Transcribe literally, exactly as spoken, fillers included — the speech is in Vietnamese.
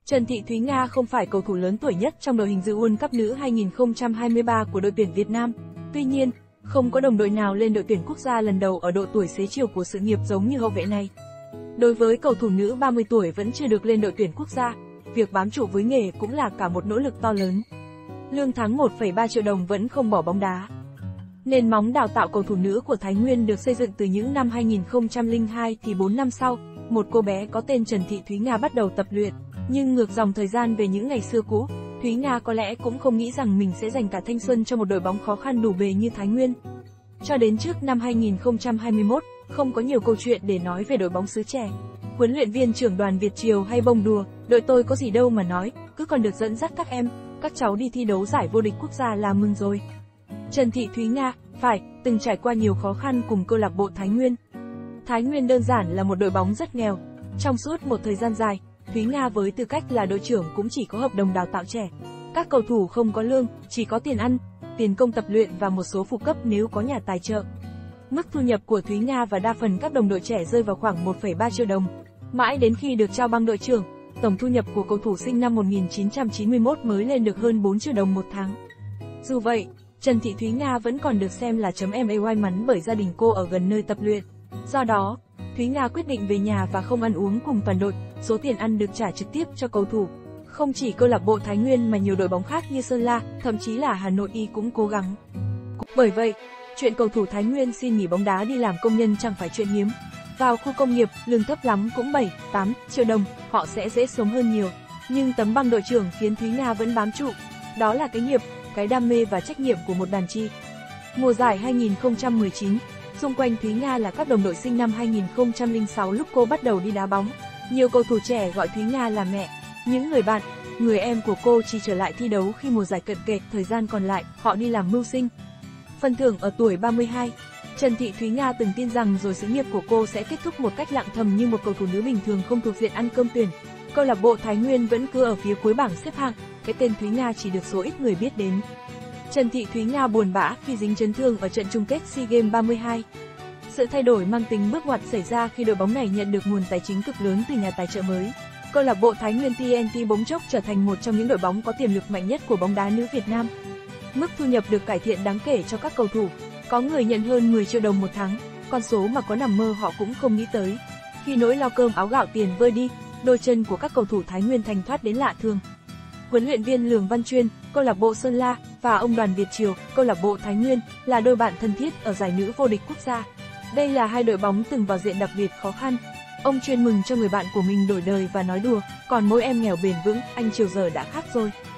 Trần Thị Thúy Nga không phải cầu thủ lớn tuổi nhất trong đội hình dự World Cup nữ hai nghìn không trăm hai mươi ba của đội tuyển Việt Nam. Tuy nhiên, không có đồng đội nào lên đội tuyển quốc gia lần đầu ở độ tuổi xế chiều của sự nghiệp giống như hậu vệ này. Đối với cầu thủ nữ ba mươi tuổi vẫn chưa được lên đội tuyển quốc gia, việc bám trụ với nghề cũng là cả một nỗ lực to lớn. Lương tháng một phẩy ba triệu đồng vẫn không bỏ bóng đá. Nền móng đào tạo cầu thủ nữ của Thái Nguyên được xây dựng từ những năm hai nghìn không trăm lẻ hai thì bốn năm sau, một cô bé có tên Trần Thị Thúy Nga bắt đầu tập luyện. Nhưng ngược dòng thời gian về những ngày xưa cũ, Thúy Nga có lẽ cũng không nghĩ rằng mình sẽ dành cả thanh xuân cho một đội bóng khó khăn đủ bề như Thái Nguyên. Cho đến trước năm hai nghìn không trăm hai mươi mốt, không có nhiều câu chuyện để nói về đội bóng xứ trẻ. Huấn luyện viên trưởng Đoàn Việt Triều hay bông đùa, đội tôi có gì đâu mà nói, cứ còn được dẫn dắt các em, các cháu đi thi đấu giải vô địch quốc gia là mừng rồi. Trần Thị Thúy Nga, phải, từng trải qua nhiều khó khăn cùng câu lạc bộ Thái Nguyên. Thái Nguyên đơn giản là một đội bóng rất nghèo. Trong suốt một thời gian dài, Thúy Nga với tư cách là đội trưởng cũng chỉ có hợp đồng đào tạo trẻ. Các cầu thủ không có lương, chỉ có tiền ăn, tiền công tập luyện và một số phụ cấp nếu có nhà tài trợ. Mức thu nhập của Thúy Nga và đa phần các đồng đội trẻ rơi vào khoảng một phẩy ba triệu đồng. Mãi đến khi được trao băng đội trưởng, tổng thu nhập của cầu thủ sinh năm một nghìn chín trăm chín mươi mốt mới lên được hơn bốn triệu đồng một tháng. Dù vậy, Trần Thị Thúy Nga vẫn còn được xem là chấm em may mắn bởi gia đình cô ở gần nơi tập luyện. Do đó, Thúy Nga quyết định về nhà và không ăn uống cùng toàn đội, số tiền ăn được trả trực tiếp cho cầu thủ. Không chỉ câu lạc bộ Thái Nguyên mà nhiều đội bóng khác như Sơn La, thậm chí là Hà Nội Y cũng cố gắng. Bởi vậy, chuyện cầu thủ Thái Nguyên xin nghỉ bóng đá đi làm công nhân chẳng phải chuyện hiếm. Vào khu công nghiệp, lương thấp lắm cũng bảy, tám triệu đồng, họ sẽ dễ sống hơn nhiều. Nhưng tấm băng đội trưởng khiến Thúy Nga vẫn bám trụ. Đó là cái nghiệp, cái đam mê và trách nhiệm của một đàn chi. Mùa giải hai nghìn không trăm mười chín, xung quanh Thúy Nga là các đồng đội sinh năm hai nghìn không trăm lẻ sáu lúc cô bắt đầu đi đá bóng. Nhiều cầu thủ trẻ gọi Thúy Nga là mẹ. Những người bạn, người em của cô chỉ trở lại thi đấu khi mùa giải cận kề, thời gian còn lại, họ đi làm mưu sinh. Phần thưởng ở tuổi ba mươi hai, Trần Thị Thúy Nga từng tin rằng rồi sự nghiệp của cô sẽ kết thúc một cách lặng thầm như một cầu thủ nữ bình thường không thuộc diện ăn cơm tuyển. Câu lạc bộ Thái Nguyên vẫn cứ ở phía cuối bảng xếp hạng, cái tên Thúy Nga chỉ được số ít người biết đến. Trần Thị Thúy Nga buồn bã khi dính chấn thương ở trận chung kết SEA Games ba mươi hai. Sự thay đổi mang tính bước ngoặt xảy ra khi đội bóng này nhận được nguồn tài chính cực lớn từ nhà tài trợ mới. Câu lạc bộ Thái Nguyên tê en tê bỗng chốc trở thành một trong những đội bóng có tiềm lực mạnh nhất của bóng đá nữ Việt Nam. Mức thu nhập được cải thiện đáng kể cho các cầu thủ, có người nhận hơn mười triệu đồng một tháng, con số mà có nằm mơ họ cũng không nghĩ tới. Khi nỗi lo cơm áo gạo tiền vơi đi, đôi chân của các cầu thủ Thái Nguyên thanh thoát đến lạ thường. Huấn luyện viên Lường Văn Chuyên, câu lạc bộ Sơn La và ông Đoàn Việt Triều, câu lạc bộ Thái Nguyên là đôi bạn thân thiết ở giải nữ vô địch quốc gia. Đây là hai đội bóng từng vào diện đặc biệt khó khăn. Ông Chuyên mừng cho người bạn của mình đổi đời và nói đùa, còn mỗi em nghèo bền vững, anh Triều giờ đã khác rồi.